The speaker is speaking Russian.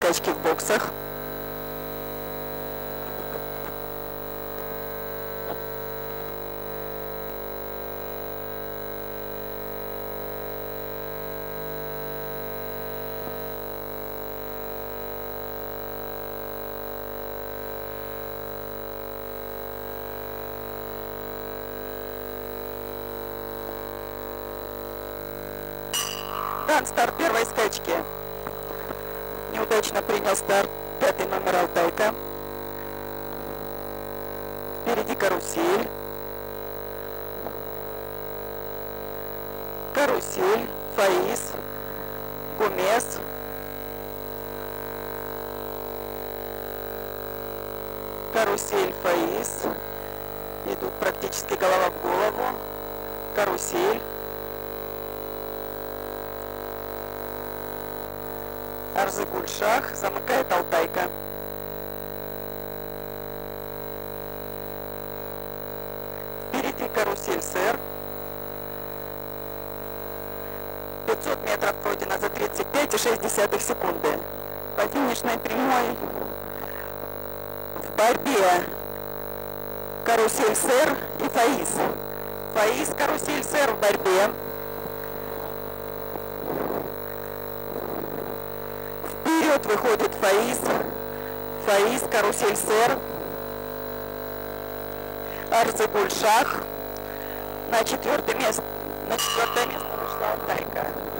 скачки в боксах. Дан старт первой скачки. Неудачно принял старт 5-й номер Алтайка. Впереди карусель. Карусель, Фаиз, Гумес. Карусель, Фаиз. Идут практически голова в голову. Карусель. Арзыгульшах замыкает Алтайка. Впереди карусель сэр. 500 метров пройдено за 35,6 секунды. По финишной прямой в борьбе карусель сэр и Фаиз. Фаиз, карусель сэр в борьбе. Вперед выходит Фаиз. Фаиз, карусель сэр. Арзыгульшах на четвертое место вышла Алтайка.